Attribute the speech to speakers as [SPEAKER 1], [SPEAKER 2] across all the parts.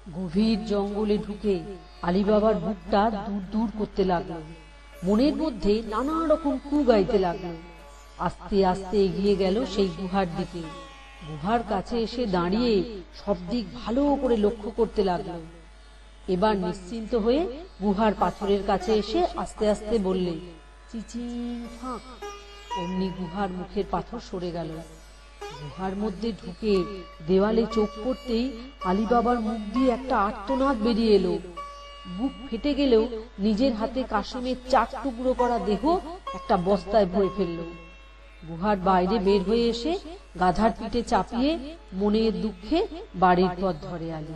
[SPEAKER 1] গভীর জঙ্গলে ঢুকে আলী বাবার বুকটা দূর দূর করতে লাগলো। মনের মধ্যে নানা রকম কু গাইতে লাগলো। আস্তে আস্তে এগিয়ে গেল সেই গুহার দিকে। গুহার কাছে এসে দাঁড়িয়ে সব দিক ভালো করে লক্ষ্য করতে লাগলো। এবার নিশ্চিন্ত হয়ে গুহার পাথরের কাছে এসে আস্তে আস্তে বললে, চিচিং ফাঁক। অমনি গুহার মুখের পাথর সরে গেল। গুহার মধ্যে ঢুকে দেওয়ালে চোখ পড়তেই আলী বাবার মুখ দিয়ে একটা আর্তনাদ বেরিয়ে এলো। বুক ফেটে গেলেও নিজের হাতে কাশেমের 4 টুকরো করা দেহ একটা বস্তায় ভরে ফেলল। গুহার বাইরে বের হয়ে এসে গাধার পিঠে চাপিয়ে মনের দুঃখে বাড়ির পথ ধরে আলী।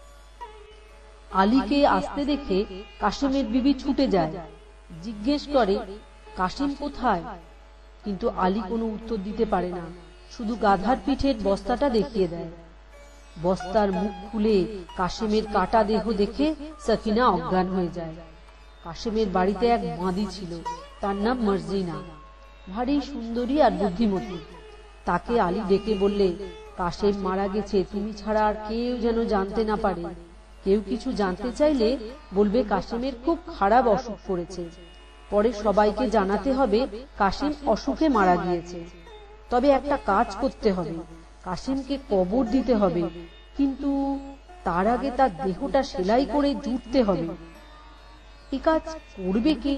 [SPEAKER 1] আলীকে আসতে দেখে কাশেমের বিবি ছুটে যায়, জিজ্ঞেস করে, কাশেম কোথায়? কিন্তু আলী কোনো উত্তর দিতে পারে না, শুধু গাধার পিঠের বস্তাটা দেখিয়ে দেয়। বস্তার মুখ খুলে কাশেমের কাটা দেহ দেখে সকিনা অজ্ঞান হয়ে যায়। কাশেমের বাড়িতে এক মাদি ছিল, তার নাম মর্জিনা, ভারী সুন্দরী আর বুদ্ধিমতী। তাকে আলী ডেকে বললে, কাশেম মারা গেছে, তুমি ছাড়া আর কেউ যেন জানতে না পারে। কেউ কিছু জানতে চাইলে বলবে কাশেমের খুব খারাপ অসুখ করেছে। পরে সবাইকে জানাতে হবে কাশেম অসুখে মারা গিয়েছে। তবে একটা কাজ করতে হবে, কাশেমকে কবর দিতে হবে, কিন্তু তার আগে তার দেহটা সেলাই করে জুড়তে হবে। এ কাজ করবে কে?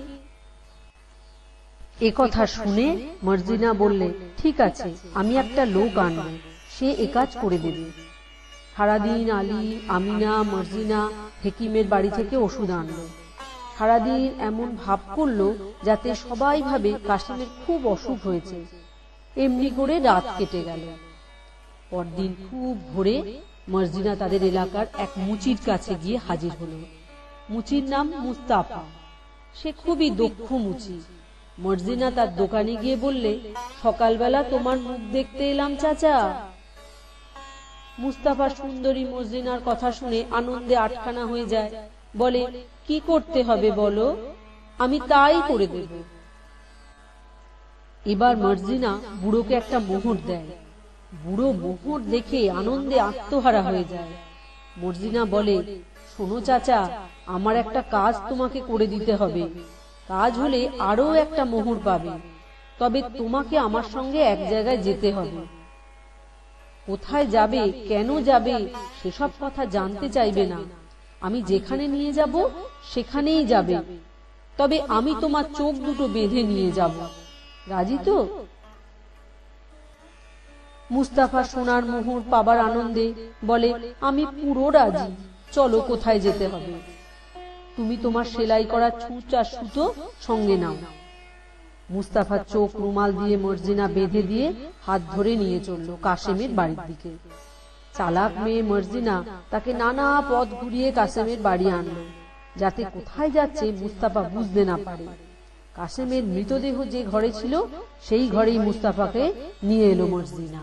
[SPEAKER 1] এ কথা শুনে মর্জিনা বললে, ঠিক আছে, আমি একটা লোক আনবো, সে এ কাজ করে দেবে। সারাদিন আলী, আমিনা, মর্জিনা হেকিমের বাড়ি থেকে ওষুধ আনলো। সারাদিন এমন ভাব করলো যাতে সবাই ভাবে কাশেমের খুব অসুখ হয়েছে। এমনি করে রাত কেটে গেল। পরদিন খুব ভোরে মর্জিনা তাদের এলাকার এক মুচির কাছে গিয়ে হাজির হলো। মুচির নাম মুস্তাফা, সে খুবই দক্ষ মুচি। মর্জিনা তার দোকানে গিয়ে বললে, সকালবেলা তোমার মুখ দেখতে এলাম চাচা। মুস্তাফা সুন্দরী মর্জিনার কথা শুনে আনন্দে আটখানা হয়ে যায়, বলে, কি করতে হবে বলো, আমি তাই করে দেব। এবার মর্জিনা বুড়োকে একটা মোহর দেয়। বুড়ো মোহর দেখে আনন্দে আত্মহারা হয়ে যায়। মর্জিনা বলে, শোনো চাচা, আমার একটা কাজ তোমাকে করে দিতে হবে। কাজ হলে আরো একটা মোহর পাবে, তবে তোমাকে আমার সঙ্গে এক জায়গায় যেতে হবে। কোথায় যাবে, কেন যাবে, সেসব কথা জানতে চাইবে না। আমি যেখানে নিয়ে যাব সেখানেই যাবে, তবে আমি তোমার চোখ দুটো বেঁধে নিয়ে যাব। রাজি তো? মুস্তাফা সোনার মোহর পাবার আনন্দে বলে, আমি পুরো রাজি, চলো কোথায় যেতে হবে। তুমি তোমার সেলাই করা ছুঁচ আর সুতো সঙ্গে নাও। মুস্তাফা চোখ রুমাল দিয়ে মর্জিনা বেঁধে দিয়ে হাত ধরে নিয়ে চলল কাশেমের বাড়ির দিকে। চালাক মেয়ে মর্জিনা তাকে নানা পথ ঘুরিয়ে কাশেমের বাড়ি আনলো, যাতে কোথায় যাচ্ছে মুস্তাফা বুঝতে না পারে। কাশেমের মৃতদেহ যে ঘরে ছিল সেই ঘরেই মুস্তাফাকে নিয়ে এলো মর্জিনা।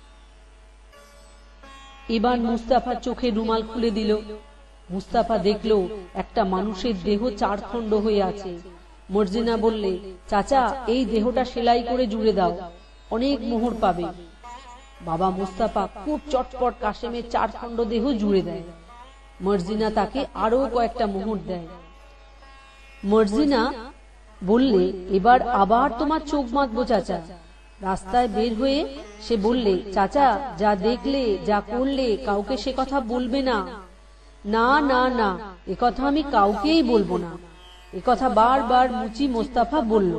[SPEAKER 1] এবার মুস্তাফা চোখে রুমাল খুলে দিল। মুস্তাফা দেখলো একটা মানুষের দেহ 4 খণ্ড হয়ে আছে। মর্জিনা বললে, চাচা, এই দেহটা সেলাই করে জুড়ে দাও, অনেক মোহর পাবে। বাবা মুস্তাফা খুব চটপট কাশেমের 4 খণ্ড দেহ জুড়ে দেয়। মর্জিনা তাকে আরো কয়েকটা মোহর দেয়। মর্জিনা বললে, এবার আবার তোমার চোখ বাঁধবো চাচা। রাস্তায় বের হয়ে সে বললে, চাচা, যা দেখলে, যা করলে, কাউকে সে কথা বলবে না। না না না, এ কথা আমি কাউকেই বলবো না। এ কথা বারবার মুচি মোস্তাফা বলল।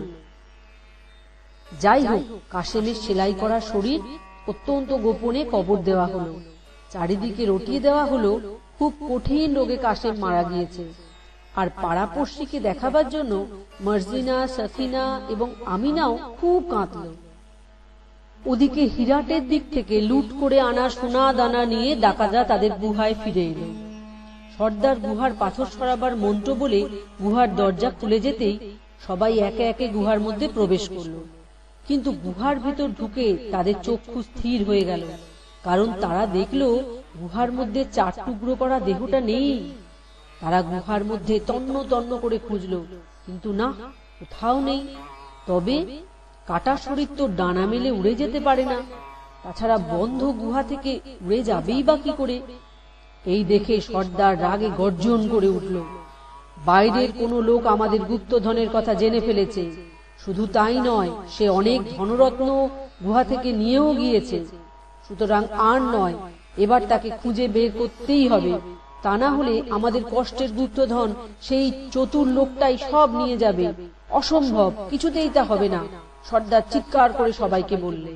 [SPEAKER 1] যাই হোক, কাশেমের সেলাই করা শরীর অত্যন্ত গোপনে কবর দেওয়া হলো। চারিদিকে রটিয়ে দেওয়া হলো খুব কঠিন রোগে কাশেম মারা গিয়েছে। আর পাড়াপড়শিকে দেখাবার জন্য মর্জিনা, সকিনা এবং আমিনাও খুব কাঁদল। ওদিকে হিরাটের দিক থেকে লুট করে আনা সোনা দানা নিয়ে ডাকাতরা তাদের গুহায় ফিরে এলো। সর্দার গুহার পাথর সরাবার মন্ত্র বলে গুহার দরজা খুলে যেতেই সবাই একে একে গুহার মধ্যে প্রবেশ করল। কিন্তু গুহার ভিতর ঢুকে তাদের চক্ষু স্থির হয়ে গেল, কারণ তারা দেখল গুহার মধ্যে 4 টুকরো করা দেহটা নেই। তারা গুহার মধ্যে তন্ন তন্ন করে খুঁজল, কিন্তু না, কোথাও নেই। তবে কাটা শরীর তো ডানা মেলে উড়ে যেতে পারে না, তাছাড়া বন্ধ গুহা থেকে উড়ে যাবেই বা কি করে? এই দেখে সর্দার রাগে গর্জন করে উঠল, বাইরের কোনো লোক আমাদের গুপ্তধনের কথা জেনে ফেলেছে। শুধু তাই নয়, সে অনেক ধনরত্ন গুহা থেকে নিয়েও গিয়েছে। সুতরাং আর নয়, এবার তাকে খুঁজে বের করতেই হবে, তা না হলে আমাদের কষ্টের গুপ্তধন সেই চতুর লোকটাই সব নিয়ে যাবে। অসম্ভব, কিছুতেই তা হবে না। সর্দার চিৎকার করে সবাইকে বললে,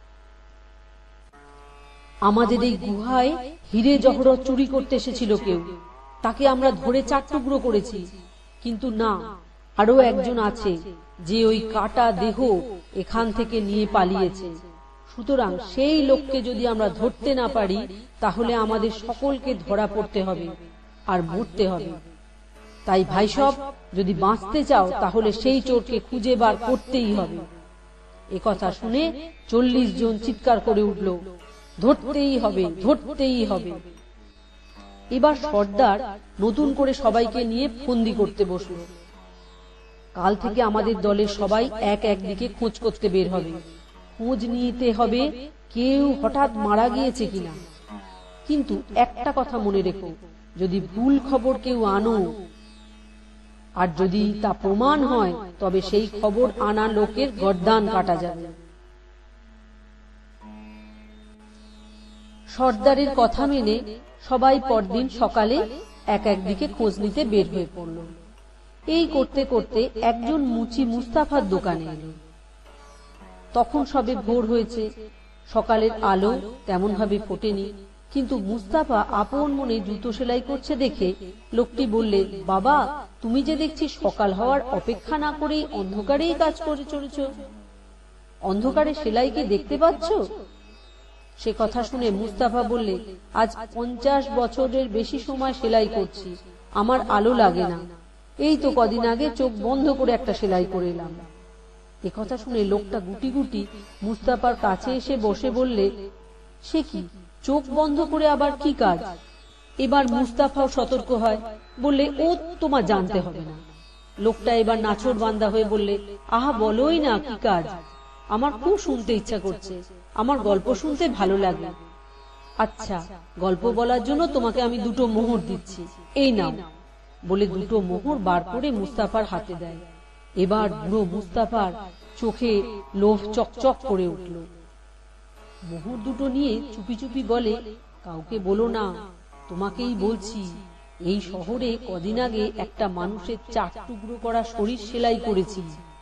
[SPEAKER 1] আমাদের এই গুহায় হীরে জহরত চুরি করতে এসেছিল কেউ, তাকে আমরা ধরে 4 টুকরো করেছি। কিন্তু না, আরো একজন আছে যে ওই কাটা দেহ এখান থেকে নিয়ে পালিয়েছে। সুতরাং সেই লোককে যদি আমরা ধরতে না পারি, তাহলে আমাদের সকলকে ধরা পড়তে হবে আর মরতে হবে। তাই ভাই সব, যদি বাঁচতে চাও তাহলে সেই চোরকে খুঁজে বার করতেই হবে। একথা শুনে 40 জন চিৎকার করে উঠল, ধরতেই হবে, ধরতেই হবে। এবার সর্দার নতুন করে সবাইকে নিয়ে ফন্দি করতে বসল। কাল থেকে আমাদের দলের সবাই এক দিকে খোঁজ করতে বের হবে। খোঁজ নিতে হবে কেউ হঠাৎ মারা গিয়েছে কিনা। কিন্তু একটা কথা মনে রেখো, যদি ভুল খবর কেউ আনো আর যদি তা প্রমাণ হয়, তবে সেই খবর আনা লোকের গর্দান কাটা যাবে। সর্দারের কথা মেনে সবাই পরদিন সকালে এক দিকে খোঁজ নিতে বের হয়ে পড়ল। এই করতে করতে একজন মুচি মুস্তাফার দোকানে এলো। তখন সবে ভোর হয়েছে, সকালের আলো তেমন ভাবে ফোটেনি। কিন্তু মুস্তাফা আপন মনে জুতো সেলাই করছে দেখে লোকটি বললে, বাবা, তুমি যে দেখছি সকাল হওয়ার অপেক্ষা না করেই অন্ধকারেই কাজ করে চলেছ। অন্ধকারে সেলাই কি দেখতে পাচ্ছ? সে কথা শুনে মুস্তাফা বললে, আজ 50 বছরের বেশি সময় সেলাই করছি, আমার আলো লাগে না। এই তো কদিন আগে চোখ বন্ধ করে একটা সেলাই করে এলাম। একথা শুনে লোকটা গুটি গুটি মুস্তাফার কাছে এসে বসে বললে, সে কি, চোখ বন্ধ করে আবার কি কাজ? এবার মুস্তাফাও সতর্ক হয়, বললে, ও তোমার জানতে হবে না। লোকটা এবার নাছোড় বান্দা হয়ে বললে, আহা, বলোই না কি কাজ, আমার খুব শুনতে ইচ্ছা করছে, আমার গল্প শুনতে ভালো লাগে। আচ্ছা, গল্প বলার জন্য তোমাকে আমি 2টো মোহর দিচ্ছি, এই নাও। বলে 2টো মোহর বার করে মুস্তাফার হাতে দেয়। এবার বুড়ো মুস্তাফার চোখে লোভ চকচক করে উঠল। মোহর 2টো নিয়ে চুপি চুপি বলে, কাউকে বলো না, তোমাকেই বলছি। এই শহরে কদিন আগে একটা মানুষের 4 টুকরো করা শরীর সেলাই করেছি।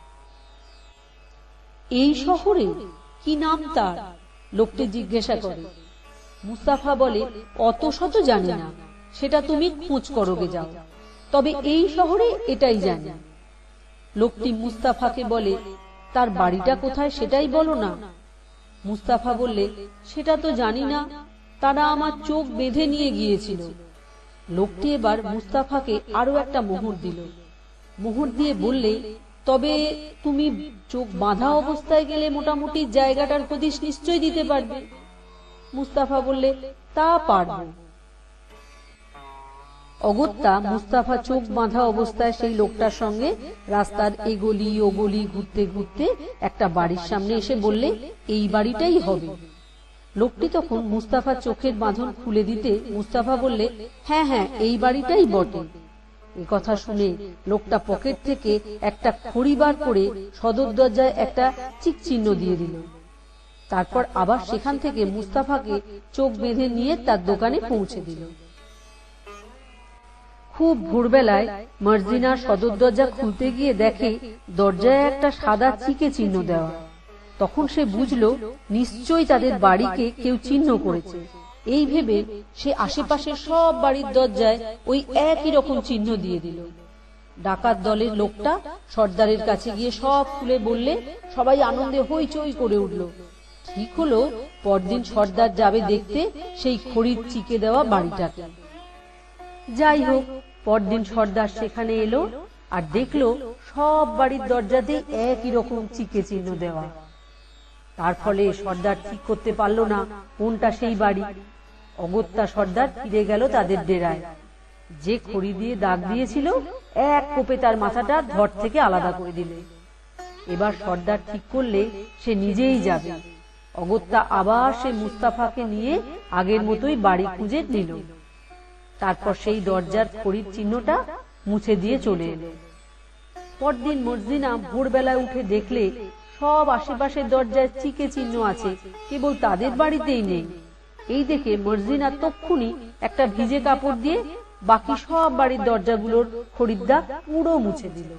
[SPEAKER 1] এই শহরে? কি নাম তার? লোকটি জিজ্ঞাসা করে। মুস্তাফা বলে, অত শত জানি না, সেটা তুমি খোঁজ করোগে যাও, তবে এই শহরে এটাই জানি। লোকটি মুস্তাফাকে বলে, তার বাড়িটা কোথায় সেটাই বলো না। মুস্তাফা বললে, সেটা তো জানি না, তারা আমার চোখ বেঁধে নিয়ে গিয়েছিল। লোকটি এবার মুস্তাফাকে আরো একটা মোহর দিল। মোহর দিয়ে বললে, তবে তুমি চোখ বাঁধা অবস্থায় গেলে মোটামুটি জায়গাটার হদিশ নিশ্চয় দিতে পারবে। মুস্তাফা বললে, তা পারব। অগত্যা মুস্তাফা চোখ বাঁধা অবস্থায় সেই লোকটার সঙ্গে রাস্তার এগলি ওগলি ঘুরতে ঘুরতে একটা বাড়ির সামনে এসে বললে, এই বাড়িটাই হবে। লোকটি তখন মুস্তাফার চোখের বাঁধন খুলে দিতে মুস্তাফা বললে, হ্যাঁ হ্যাঁ, এই বাড়িটাই বটে। একথা শুনে লোকটা পকেট থেকে একটা খড়ি বার করে সদর দরজায় একটা চিক চিহ্ন দিয়ে দিল। তারপর আবার সেখান থেকে মুস্তাফাকে চোখ বেঁধে নিয়ে তার দোকানে পৌঁছে দিল। খুব ভোরবেলায় মর্জিনা সদর দরজা খুলতে গিয়ে দেখে দরজায় একটা সাদা চিকে চিহ্ন দেওয়া। তখন সে বুঝল নিশ্চয়ই তাদের বাড়িকে কেউ চিহ্ন করেছে। এই ভেবে সে আশেপাশের সব বাড়ির দরজায় ওই একই রকম চিহ্ন দিয়ে দিল। ডাকাত দলের লোকটা সর্দারের কাছে গিয়ে সব খুলে বললে সবাই আনন্দে হইচই করে উঠল। ঠিক হলো পরদিন সর্দার যাবে দেখতে সেই খড়ির চিকে দেওয়া বাড়িটাকে। যাই হোক, পরদিন সর্দার সেখানে এলো আর দেখলো সব বাড়ির দরজাতে একই রকম চিকে চিহ্ন দেওয়া। তার ফলে সর্দার ঠিক করতে পারল না কোনটা সেই বাড়ি। অগত্যা সর্দার ফিরে গেল তাদের ডেরায়। যে খড়ি দিয়ে দাগ দিয়েছিল এক কোপে তার মাথাটা ধর থেকে আলাদা করে দিলে। এবার সর্দার ঠিক করলে সে নিজেই যাবে। অগত্যা আবার সে মুস্তাফাকে নিয়ে আগের মতোই বাড়ি খুঁজে নিল। তারপর সেই দরজার খড়ির চিহ্নটা মুছে দিয়ে চলে এলো। পরদিন মর্জিনা ভোরবেলায় উঠে দেখলে সব আশেপাশের দরজায় চিকে চিহ্ন আছে, কেবল তাদের বাড়িতেই নেই। এই দেখে মর্জিনা তক্ষুনি একটা ভিজে কাপড় দিয়ে বাকি সব বাড়ির দরজাগুলোর খড়ির দাগ পুরো মুছে দিল।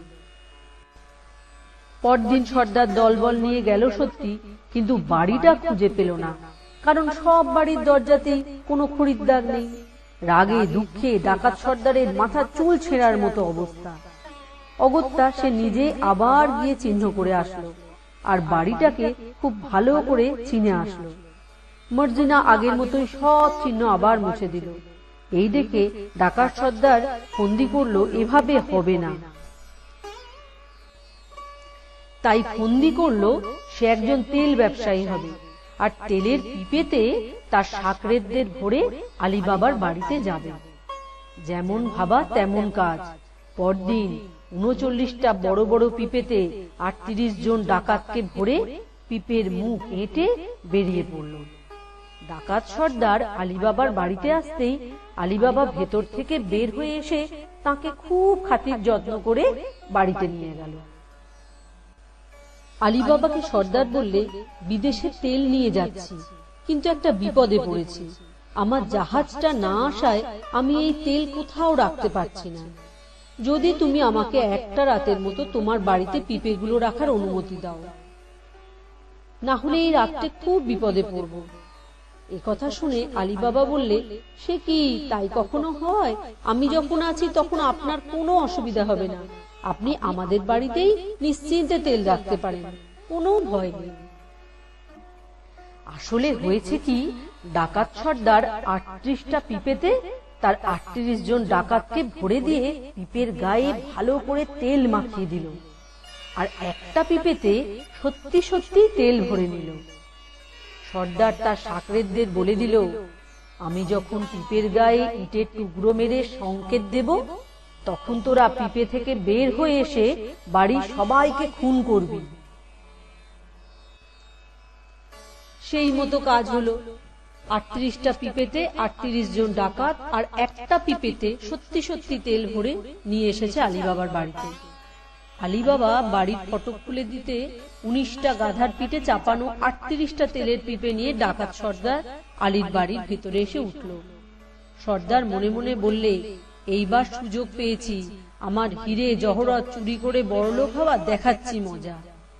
[SPEAKER 1] পরদিন সর্দার দলবল নিয়ে গেল সত্যি, কিন্তু বাড়িটা খুঁজে পেল না, কারণ সব বাড়ির দরজাতেই কোনো খড়ির দাগ নেই। রাগে দুঃখে ডাকাত সর্দারের মাথার চুল ছেঁড়ার মতো অবস্থা। অগত্যা সে নিজে আবার গিয়ে চিহ্ন করে আসলো, আর বাড়িটাকে খুব ভালো করে চিনে আসলো। মর্জিনা আগের মতোই সব চিহ্ন আবার মুছে দিল। এই দেখে ডাকাত সর্দার ফন্দি করলো এভাবে হবে না, তাই ফন্দি করলো সে একজন তেল ব্যবসায়ী হবে, আর তেলের পিপেতে তার সাকরেদদের ভরে আলীবাবার বাড়িতে যাবে। যেমন ভাবা তেমন কাজ। পরদিন ৩৯টা বড় বড় পিপেতে ৩৮ জন ডাকাতকে ভরে পিপের মুখ এঁটে বেরিয়ে পড়ল। ডাকাত সর্দার আলীবাবার বাড়িতে আসতেই আলীবাবা ভেতর থেকে বের হয়ে এসে তাকে খুব খাতির যত্ন করে বাড়িতে নিয়ে গেল। আলীবাবাকে সর্দার বললে, বিদেশে তেল নিয়ে যাচ্ছি, কিন্তু একটা বিপদে পড়েছি। আমার জাহাজটা না আসায় আমি এই তেল কোথাও রাখতে পারছি না। যদি তুমি আমাকে একটা রাতের মতো তোমার বাড়িতে পিপেগুলো রাখার অনুমতি দাও, না হলে এই রাতটা খুব বিপদে পড়ব। একথা শুনে আলীবাবা বললে, সে কি, তাই কখনো হয়? আমি যখন আছি তখন আপনার কোনো অসুবিধা হবে না। আপনি আমাদের বাড়িতেই নিশ্চিন্তে তেল রাখতে পারেন, কোনো ভয় নেই। আসলে হয়েছে কি, ডাকাত সর্দার ৩৮টা পিপেতে তার ৩৮ জন ডাকাতকে ভরে দিয়ে পিপের গায়ে ভালো করে তেল মাখিয়ে দিল, আর একটা পিপেতে সত্যি সত্যি তেল ভরে নিল। সর্দার তার সাকরেদদের বলে দিল, আমি যখন পিপের গায়ে ইটের টুকরো মেরে সংকেত দেব, তখন তোরা পিপে থেকে বের হয়ে এসে বাড়ির সবাইকে খুন করবি। সেই মতো কাজ হলো। ৩৮টা পিপেতে ৩৮ জন ডাকাত আর একটা পিপেতে সত্যি সত্যি তেল ভরে নিয়ে এসেছে আলীবাবার বাড়িতে। আলীবাবা বাড়ির ফটক খুলে দিতে ১৯টা গাধার পিঠে চাপানো ৩৮টা তেলের পিপে নিয়ে ডাকাত সর্দার আলীর বাড়ির ভিতরে এসে উঠল। সর্দার মনে মনে বললে, এইবার সুযোগ পেয়েছি, আমার হিরে জহরত চুরি করে বড়লোক হওয়া দেখাচ্ছি মজা।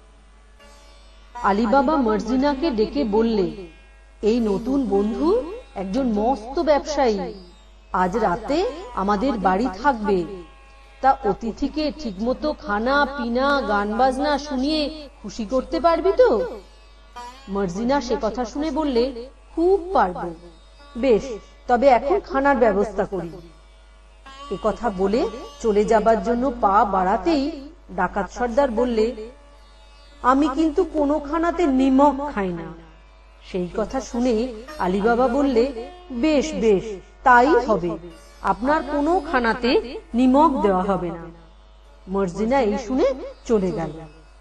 [SPEAKER 1] আলীবাবা মর্জিনাকে ডেকে বললে, এই নতুন বন্ধু একজন মস্ত ব্যবসায়ী, আজ রাতে আমাদের বাড়ি থাকবে। তা অতিথিকে ঠিকমতো খানা পিনা গান বাজনা শুনিয়ে খুশি করতে পারবি তো? মর্জিনা সে কথা শুনে বললে, খুব পারবো। বেশ, তবে এখন খানার ব্যবস্থা করি। এ কথা বলে চলে যাবার জন্য পা বাড়াতেই ডাকাত সর্দার বললে, আমি কিন্তু কোনো খানাতে নিমক খাই না। সেই কথা শুনে আলীবাবা বললে, বেশ বেশ, তাই হবে, আপনার কোনো খানাতে নিমক দেওয়া হবে না। মর্জিনা এই শুনে চলে গেল।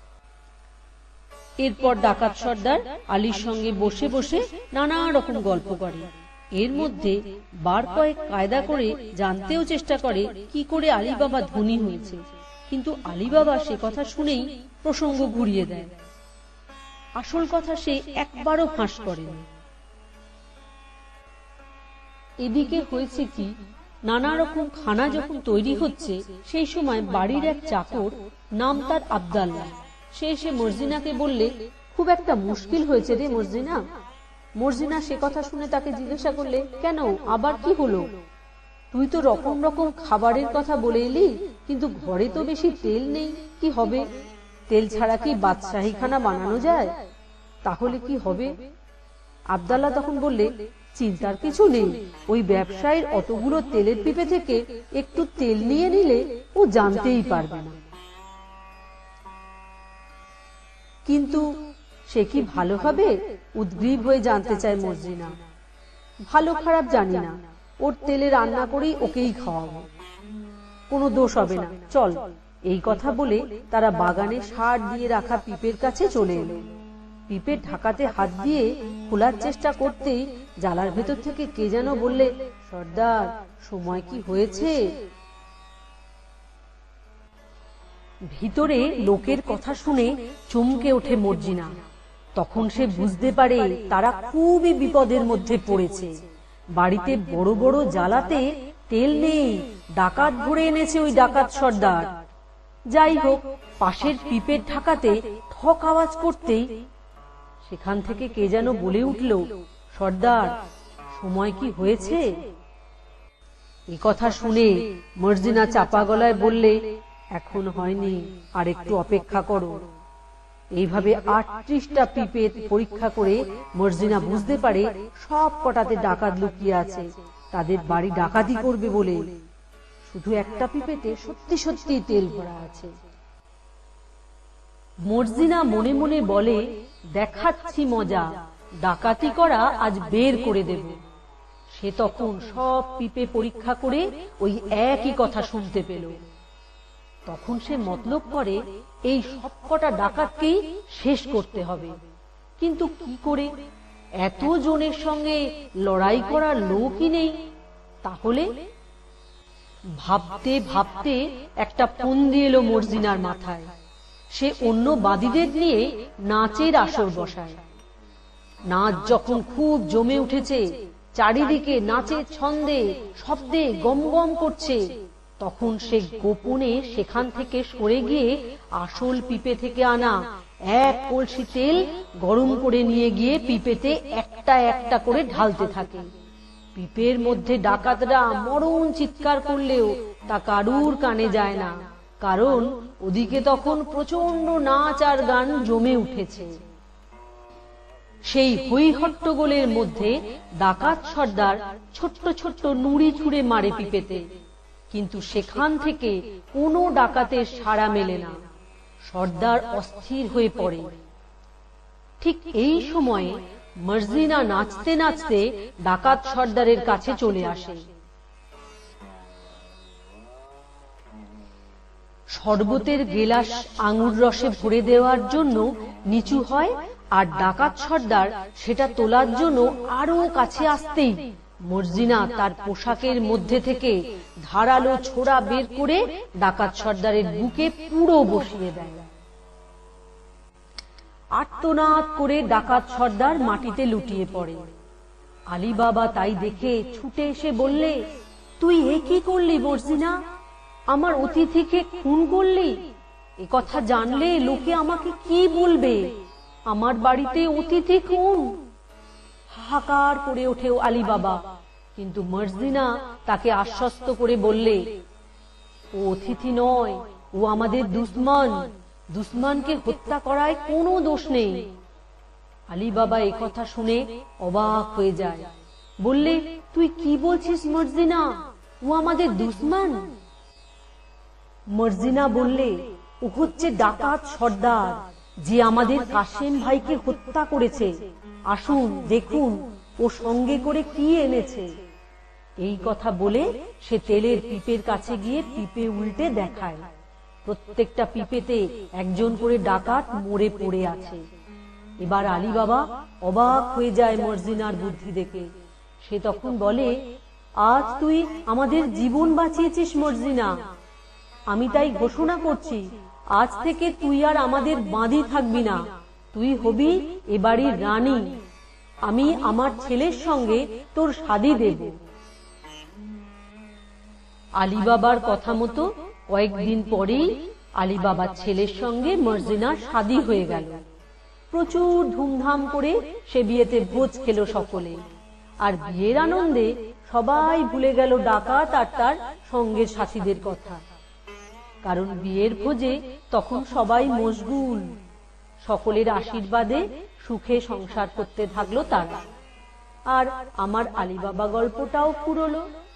[SPEAKER 1] এরপর ডাকাত সর্দার আলীর সঙ্গে বসে বসে নানা রকম গল্প করে। এর মধ্যে বার কয়েক কায়দা করে জানতেও চেষ্টা করে কি করে আলীবাবা ধনী হয়েছে, কিন্তু আলীবাবা সে কথা শুনেই প্রসঙ্গ ঘুরিয়ে দেয়। আসল কথা সে একবারও ফাঁস করেনি। এদিকে হয়েছে কি, নানা রকম খানা যখন তৈরি হচ্ছে, সেই সময় বাড়ির এক চাকর, নাম তার আব্দাল্লাহ, সে এসে মর্জিনাকে বললে, খুব একটা মুশকিল হয়েছে রে মর্জিনা। মর্জিনা সে কথা শুনে তাকে জিজ্ঞাসা করলে, কেন, আবার কি হলো? তুই তো রকম রকম খাবারের কথা বলে এলি, কিন্তু ঘরে তো বেশি তেল নেই, কি হবে? তেল ছাড়া কি বাদশাহী খানা বানানো যায়? তাহলে কি হবে? আব্দাল্লাহ তখন বললে, চিন্তার কিছু নেই, ওই ব্যবসায়ীর অতগুলো তেলের পিপে থেকে একটু তেল নিয়ে নিলে ও জানতেই পারবে না। কিন্তু সে কি ভালো হবে? উদ্গ্রীব হয়ে জানতে চায় মর্জিনা। ভালো খারাপ জানি না, ওর তেলে রান্না করেই ওকেই খাওয়াবো, কোনো দোষ হবে না, চল। এই কথা বলে তারা বাগানে সার দিয়ে রাখা পিপের কাছে চলে এলো। পিপে ঢাকাতে হাত দিয়ে খোলার চেষ্টা করতেই জালার ভেতর থেকে কে যেন বললে, সর্দার, সময় কি হয়েছে? ভিতরে লোকের কথা শুনে চমকে ওঠে মর্জিনা। তখন সে বুঝতে পারে তারা খুবই বিপদের মধ্যে পড়েছে। বাড়িতে বড় বড় জ্বালাতে তেল নেই, ডাকাত ভরে এনেছে ওই ডাকাত সর্দার। যাই হোক, পাশের পিপের ঢাকাতে ঠক আওয়াজ করতেই সেখান থেকে কে যেন বলে উঠল, সর্দার, সময় কি হয়েছে? এ কথা শুনে মর্জিনা চাপা গলায় বললে, এখন হয়নি, আর একটু অপেক্ষা করো। এইভাবে 38টা পিপে পরীক্ষা করে মর্জিনা বুঝতে পারে সব কটাতে ডাকাত লুকিয়ে আছে, তাদের বাড়ি ডাকাতি করবে বলে। শুধু একটা পিপেতে সত্যি সত্যি তেল ভরা আছে। মর্জিনা মনে মনে বলে, দেখাচ্ছি মজা, ডাকাতি করা আজ বের করে দেব। সে তখন সব পিপে পরীক্ষা করে ওই একই কথা শুনতে পেল। তখন সে মতলব করে এই সবকটা ডাকাতকেই শেষ করতে হবে। কিন্তু কি করে? এত জনের সঙ্গে লড়াই করার লোকই নেই। তাহলে ভাবতে ভাবতে একটা ফন্দি এলো মর্জিনার মাথায়। সে অন্য বাদীদের নিয়ে নাচের আসর বসায়। নাচ যখন খুব জমে উঠেছে, চারিদিকে নাচের ছন্দে শব্দে গমগম করছে, তখন সে গোপনে সেখান থেকে সরে গিয়ে আসল পিপে থেকে আনা এক কলসি তেল গরম করে নিয়ে গিয়ে পিপেতে একটা একটা করে ঢালতে থাকে। পিপের মধ্যে ডাকাতরা মরণ চিৎকার করলেও তা কারুর কানে যায় না, কারণ ওদিকে তখন প্রচন্ড নাচ আর গান জমে উঠেছে। সেই হই হট্টগোলের মধ্যে ডাকাত সর্দার ছোট্ট ছোট্ট নুড়ি ছুঁড়ে মারে পিপেতে, কিন্তু সেখান থেকে কোনো ডাকাতের সাড়া মেলে না। সর্দার অস্থির হয়ে পড়ে। ঠিক এই সময়ে মর্জিনা নাচতে নাচতে ডাকাত সর্দারের কাছে চলে আসে। শরবতের গেলাস আঙুর রসে ভরে দেওয়ার জন্য নিচু হয়, আর ডাকাত সর্দার সেটা তোলার জন্য আরো কাছে আসতেই মর্জিনা তার পোশাকের মধ্যে থেকে ধারালো ছোরা বের করে ডাকাত সর্দারের বুকে পুরো বসিয়ে দেয়। আর্তনাদ করে ডাকাত সর্দার মাটিতে লুটিয়ে পড়ে। আলী বাবা তাই দেখে ছুটে এসে বললে, তুই এ কি করলি মর্জিনা? আমার অতিথিকে খুন করলি? এ কথা জানলে লোকে আমাকে কি বলবে? আমার বাড়িতে অতিথি খুন। হাহাকার করে ওঠে আলী বাবা, কিন্তু মর্জিনা তাকে আশ্বস্ত করে বললে, ও অতিথি নয়, ও আমাদের দুশমন। দুশমনকে হত্যা করায় কোনো দোষ নেই। আলী বাবা এই কথা শুনে অবাক হয়ে যায়। বললে, তুই কি বলছিস মর্জিনা? ও আমাদের দুশমন? মর্জিনা বললে, ও হচ্ছে ডাকাত সর্দার, যে আমাদের কাশেম ভাইকে হত্যা করেছে। আসুন দেখুন ও সঙ্গে করে কি এনেছে। এই কথা বলে সে তেলের পিপের কাছে গিয়ে পিপে উল্টে দেখায়। প্রত্যেকটা পিপেতে একজন করে ডাকাত মরে পড়ে আছে। এবার আলী বাবা অবাক হয়ে যায় মর্জিনার বুদ্ধি দেখে। সে তখন বলে, আজ তুই আমাদের জীবন বাঁচিয়েছিস মর্জিনা। আমি তাই ঘোষণা করছি, আজ থেকে তুই আর আমাদের বাঁধি থাকবি না, তুই হবি এ বাড়ির রানী। আমি আমার ছেলের সঙ্গে তোর শাদী দেব। আলী বাবার কথা মতো কয়েকদিন পরেই আলী বাবার ছেলের সঙ্গে মর্জিনার শাদী হয়ে গেল। প্রচুর ধুমধাম করে সে বিয়েতে ভোজ খেল সকলে। আর বিয়ের আনন্দে সবাই ভুলে গেল ডাকাত আর তার সঙ্গের সাথীদের কথা, কারণ বিয়ের ভোজে তখন সবাই মশগুল। সকলের আশীর্বাদে সুখে সংসার করতে থাকলো তারা। আর আমার আলী বাবা গল্পটাও ফুরলো।